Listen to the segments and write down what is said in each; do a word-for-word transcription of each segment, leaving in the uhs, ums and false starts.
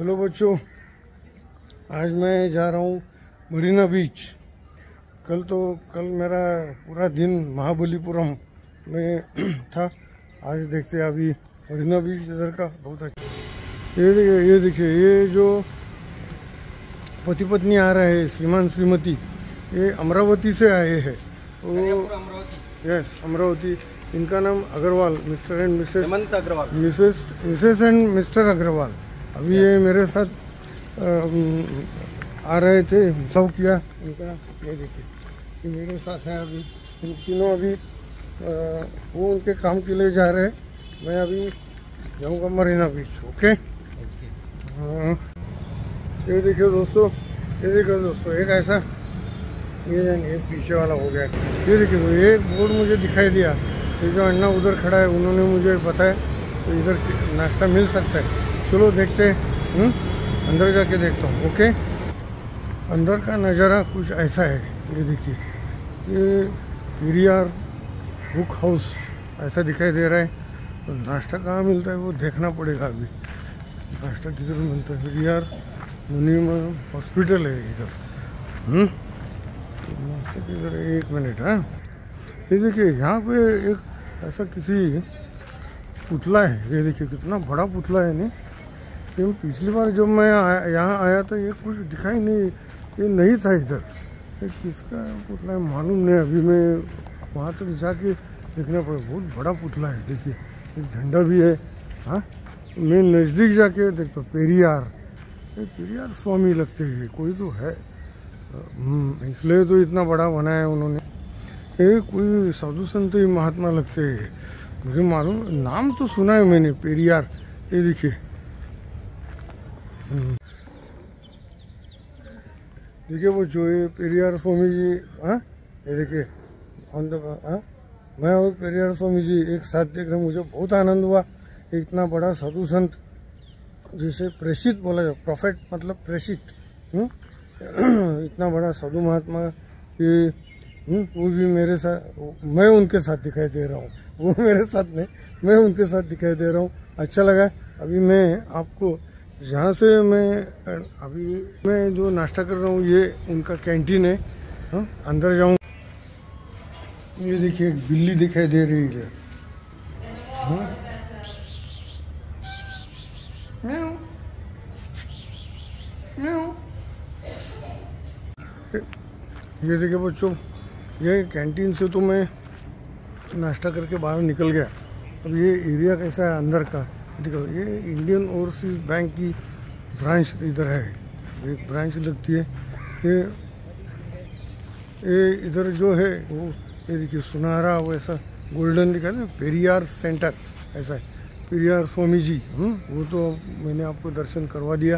Hello बच्चों, आज मैं जा रहा हूँ मरीना बीच। कल तो कल मेरा पूरा दिन महाबलीपुरम में था। आज देखते हैं अभी मरीना बीच इधर का बहुत अच्छा। ये देखिए ये देखिए ये जो पति पत्नी आ रहे हैं, श्रीमान श्रीमती, ये अमरावती से आए हैं। वो यस अमरावती। इनका नाम Agrawal, Mr and Mrs Hemant Agrawal, Mrs Mrs and Mr Agrawal. अभी ये मेरे साथ आ, आ रहे थे, सब किया इनका। ये देखिए ये मेरे साथ है। अभी इन तीनों अभी आ, वो उनके काम के लिए जा रहे हैं। मैं अभी जाऊंगा मरीना बीच। ओके हाँ, ये देखिए दोस्तों, ये देखिए दोस्तों, एक ऐसा ये ये पीछे वाला हो गया। ये देखिए तो ये बोर्ड मुझे दिखाई दिया। ये जो अन्ना उधर खड़ा है, उन्होंने मुझे बताया तो इधर नाश्ता मिल सकता है। चलो देखते हैं, हुँ? अंदर जाके देखता हूँ। ओके, अंदर का नज़ारा कुछ ऐसा है। ये देखिए ये पेरियार बुक हाउस ऐसा दिखाई दे रहा है। तो नाश्ता कहाँ मिलता है वो देखना पड़ेगा। अभी नाश्ता किधर मिलता है? पेरियार मुनीम हॉस्पिटल है इधर। हम्म नाश्ता किधर? एक मिनट। हाँ, ये देखिए यहाँ पे एक ऐसा किसी पुतला है। ये देखिए कितना बड़ा पुतला है। नहीं, लेकिन पिछली बार जब मैं आया यहाँ आया था ये कुछ दिखाई नहीं, ये नहीं था इधर। ये किसका पुतला है मालूम नहीं। अभी मैं वहाँ तक जाके देखना पड़ेगा। बहुत बड़ा पुतला है। देखिए एक झंडा भी है। हाँ, मैं नज़दीक जाके देखता हूँ। पेरियार, ये पेरियार स्वामी लगते हैं, कोई तो है, इसलिए तो इतना बड़ा बनाया उन्होंने। ये कोई साधु संत ही महात्मा लगते हैं, मुझे मालूम, नाम तो सुना है मैंने, पेरियार। ये देखिए देखिए वो जो ये पेरियार स्वामी जी। हाँ, ये देखिए ऑन द हाँ, मैं और पेरियार स्वामी जी एक साथ देख रहे हैं। मुझे बहुत आनंद हुआ। इतना बड़ा साधु संत, जिसे प्रेषित बोला जाए, प्रॉफेट मतलब प्रेषित, इतना बड़ा साधु महात्मा कि वो भी मेरे साथ, मैं उनके साथ दिखाई दे रहा हूँ। वो मेरे साथ नहीं, मैं उनके साथ दिखाई दे रहा हूँ। अच्छा लगा। अभी मैं आपको जहाँ से मैं अभी मैं जो नाश्ता कर रहा हूँ, ये उनका कैंटीन है। हाँ, अंदर जाऊँ। ये देखिए एक बिल्ली दिखाई दे रही है। हाँ, म्याऊ म्याऊ। ये देखिए बच्चों, ये कैंटीन से तो मैं नाश्ता करके बाहर निकल गया। अब ये एरिया कैसा है अंदर का देखो। ये इंडियन ओवरसीज बैंक की ब्रांच इधर है, एक ब्रांच लगती है। ये ये इधर जो है वो ये देखिए सुनहरा वैसा गोल्डन दिखा है, पेरियार सेंटर ऐसा है। पेरियार स्वामी जी, वो तो मैंने आपको दर्शन करवा दिया।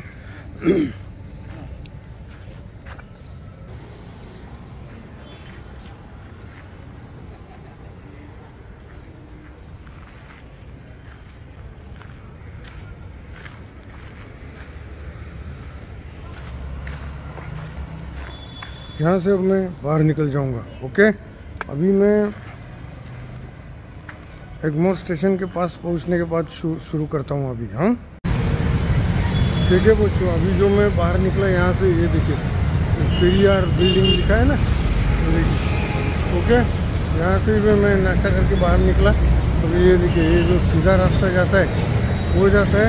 यहाँ से अब मैं बाहर निकल जाऊँगा। ओके, अभी मैं एग्मोर स्टेशन के पास पहुँचने के बाद शुरू करता हूँ अभी। हाँ ठीक है बच्चों, अभी जो मैं बाहर निकला यहाँ से, ये देखिए पेरियार बिल्डिंग लिखा है ना, ओके। यहाँ से भी मैं नाश्ता करके बाहर निकला। अभी ये देखिए ये जो सीधा रास्ता जाता है वो जाता है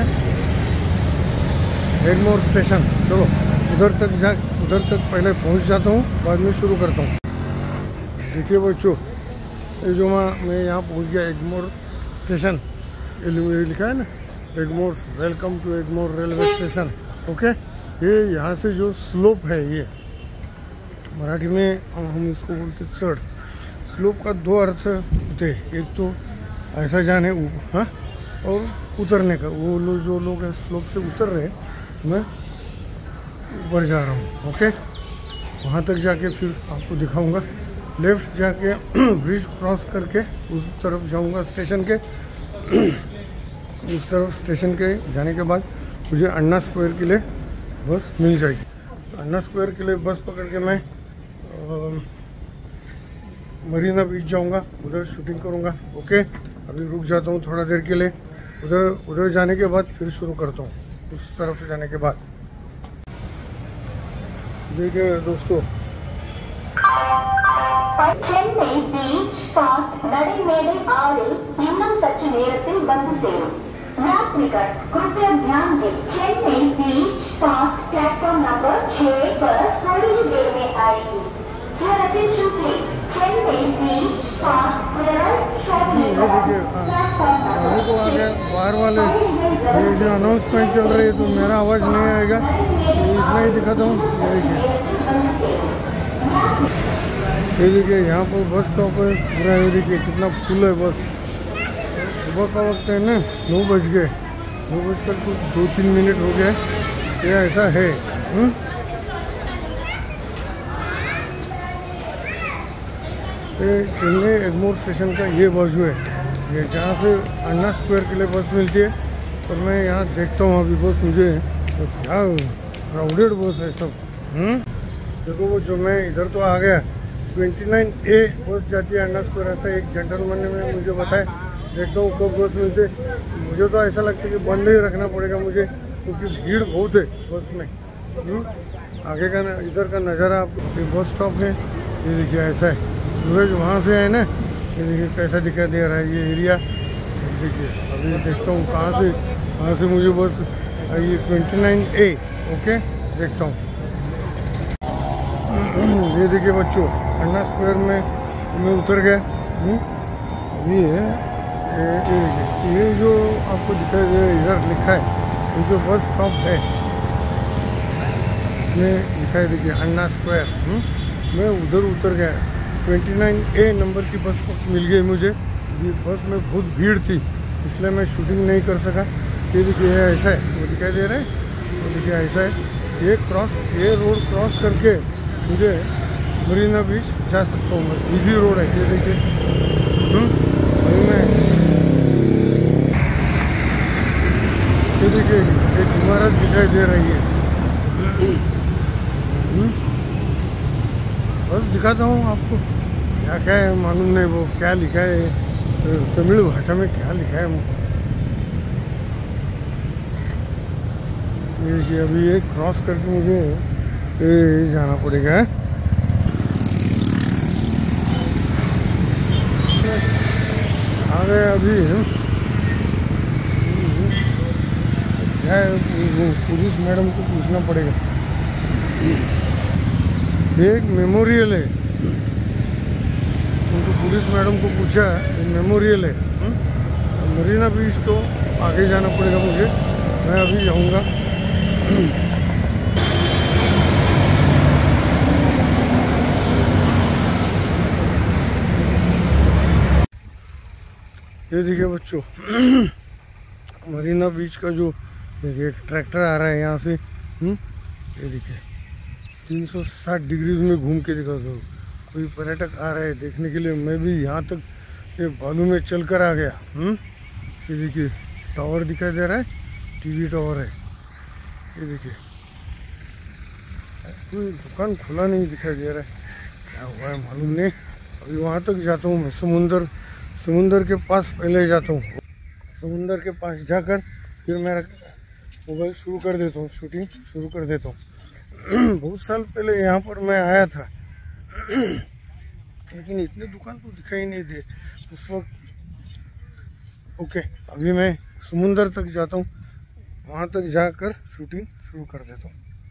एग्मोर स्टेशन। चलो उधर तक जा उधर तक पहले पहुंच जाता हूं, बाद में शुरू करता हूं। देखिए बच्चों, ये जो मैं यहाँ पहुंच गया एग्मोर स्टेशन, ये लिखा है ना Egmore, welcome to Egmore railway station. Okay, ये यहाँ से जो स्लोप है, ये मराठी में हम इसको बोलते चढ़। स्लोप का दो अर्थ होते, एक तो ऐसा जाने हाँ और उतरने का। वो लोग जो लोग हैं स्लोप से उतर रहे हैं, मैं ऊपर जा रहा हूँ। ओके, वहाँ तक जाके फिर आपको दिखाऊंगा। लेफ्ट जाके ब्रिज क्रॉस करके उस तरफ जाऊंगा स्टेशन के। उस तरफ स्टेशन के जाने के बाद मुझे अन्ना स्क्वायर के लिए बस मिल जाएगी। अन्ना स्क्वायर के लिए बस पकड़ के मैं मरीना बीच जाऊंगा, उधर शूटिंग करूंगा। ओके, अभी रुक जाता हूँ थोड़ा देर के लिए। उधर उधर जाने के बाद फिर शुरू करता हूँ। उस तरफ जाने के बाद देखिए दोस्तों, சென்னை பீச் பாஸ்ட் நடைமேடை ஆறு இன்னும் சற்று நேரத்தில் வந்து சேரும். यात्रीगण कृपया ध्यान दें, Chennai beach fast platform number छह पर थोड़ी ही देर में आएगी. Your attention please. Chennai beach fast shortly अभी तो आ गया बाहर वाले ये जो अनाउंसमेंट चल रही है, तो मेरा आवाज़ नहीं आएगा, इतना ही दिखाता हूँ। ये देखिए यहाँ पर बस स्टॉप है पूरा, ये देखिए कितना फुल है बस। सुबह का वक्त है ना, नौ बज गए, नौ बजकर कुछ दो तीन मिनट हो गए, ये ऐसा है। हुँ? ये चेन्नई एग्मोर स्टेशन का ये बाजू है, ये जहाँ से अन्ना स्क्वायर के लिए बस मिलती है। और मैं यहाँ देखता हूँ अभी बस, मुझे तो क्या क्राउडेड बस है सब। हुँ? देखो वो जो मैं इधर तो आ गया, उनतीस ए बस जाती है अन्ना स्क्वायर, ऐसा एक जेंटलमैन ने मुझे बताया। देखता हूँ कब बस मिलते, मुझे तो ऐसा लगता है कि बंद ही रखना पड़ेगा मुझे, क्योंकि भीड़ बहुत है बस में। हुँ? आगे का इधर का नज़ारा आपको, ये बस स्टॉप है, ये देखिए ऐसा है। सूरज वहाँ से है ना, ये देखिए कैसा दिखाई दे रहा है ये एरिया। देखिए अभी देखता हूँ कहाँ से कहाँ से मुझे बस ये उनतीस ए, ओके देखता हूँ। ये देखिए बच्चों, अन्ना स्क्वायर में मैं उतर गया। अभी है ये, ये, ये जो आपको दिखाई दे रहा है, इधर लिखा है ये जो बस स्टॉप है, इसमें लिखा है देखिए अन्ना स्क्वायर। मैं उधर उतर गया, उनतीस ए नंबर की बस मिल गई मुझे। बस में बहुत भीड़ थी, इसलिए मैं शूटिंग नहीं कर सका। ये देखिए ऐसा है, वो दिखाई दे रहा है, वो देखिए ऐसा है। ये क्रॉस ये रोड क्रॉस करके मुझे मरीना बीच जा सकता हूँ मैं, इजी रोड है। ये देखिए अभी मैं ये देखिए एक इमारत दिखाई दे रही है। बस दिखाता हूँ आपको, क्या क्या है मालूम नहीं, वो क्या लिखा है तमिल भाषा में, क्या लिखा है। ये अभी ये क्रॉस करके मुझे ये जाना पड़ेगा। आ गए अभी, क्या पुलिस मैडम को पूछना पड़ेगा। एक मेमोरियल है, उनको पुलिस मैडम को पूछा, ये मेमोरियल है। मरीना बीच तो आगे जाना पड़ेगा मुझे, मैं अभी जाऊंगा। ये देखिए बच्चों, मरीना बीच का जो एक ट्रैक्टर आ रहा है यहाँ से, ये देखिए तीन सौ साठ डिग्रीज में घूम के दिखा दो। कोई पर्यटक आ रहा है देखने के लिए, मैं भी यहाँ तक ये बालू में चल कर आ गया। ये देखिए टावर दिखाई दे रहा है, टीवी टावर है। ये देखिए कोई दुकान खुला नहीं दिखाई दे रहा है, क्या हुआ है मालूम नहीं। अभी वहाँ तक जाता हूँ मैं, समुंदर समुंदर के पास पहले जाता हूँ। समुंदर के पास जाकर फिर मेरा मोबाइल शुरू कर देता हूँ, शूटिंग शुरू कर देता हूँ। बहुत साल पहले यहाँ पर मैं आया था, लेकिन इतने दुकान तो दिखाई नहीं दे उस वक्त। ओके अभी मैं समुंदर तक जाता हूँ, वहाँ तक जाकर शूटिंग शुरू कर देता हूँ।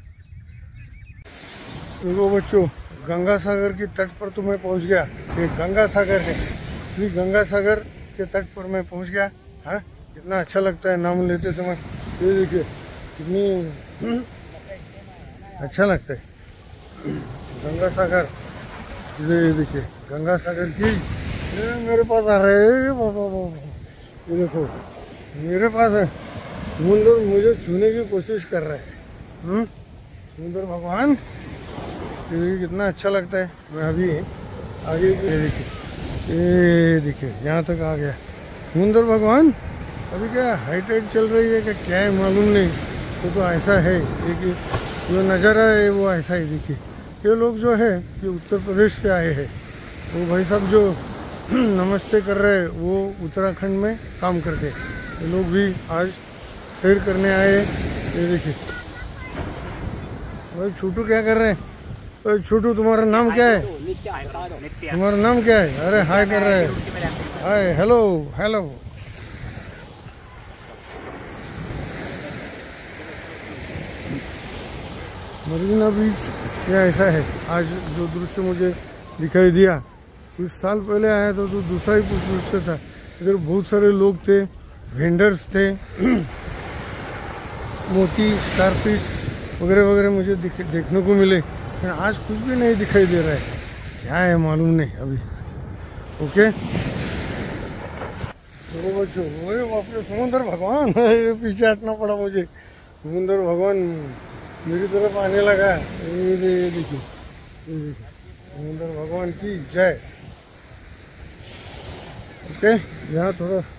देखो बच्चों, गंगा सागर के तट पर तो मैं पहुँच गया। ये गंगा सागर है, श्री गंगा सागर के तट पर मैं पहुँच गया। हाँ कितना अच्छा लगता है नाम लेते समय। ये देखिए कितनी अच्छा लगता है गंगा सागर। ये देखिए गंगा सागर की ये मेरे पास आ रहे हैं बाबा बाबा, ये देखो मेरे पास है। समुंदर मुझे छूने की कोशिश कर रहा है। समुंदर भगवान, ये कितना अच्छा लगता है। मैं अभी आगे ये देखिए ये देखिए यहाँ तक आ गया। समुंदर भगवान अभी क्या हाई टाइड चल रही है, क्या क्या है मालूम नहीं। वो तो ऐसा है कि जो नज़ारा है वो ऐसा ही। देखिए ये लोग जो है कि उत्तर प्रदेश से आए हैं, वो भाई साहब जो नमस्ते कर रहे हैं वो उत्तराखंड में काम करते हैं। ये लोग भी आज सैर करने आए, ये देखिए भाई छोटू क्या कर रहे हैं? भाई छोटू तुम्हारा नाम क्या है? तुम्हारा नाम क्या है? अरे हाय कर रहे हैं, hi hello hello. Marina beach या ऐसा है आज जो दृश्य मुझे दिखाई दिया। कुछ साल पहले आया था तो दूसरा ही कुछ दृश्य था। इधर बहुत सारे लोग थे, वेंडर्स थे, मोती स्टारफिश वगैरह वगैरह मुझे दिख, देखने को मिले। लेकिन आज कुछ भी नहीं दिखाई दे रहा है, क्या है मालूम नहीं अभी। ओके तो बच्चों, अरे बाप रे समुद्र भगवान पीछे हटना पड़ा मुझे। समुद्र भगवान मेरी तरफ आने लगा। ये देखिए समुद्र भगवान की जय। ओके यहाँ थोड़ा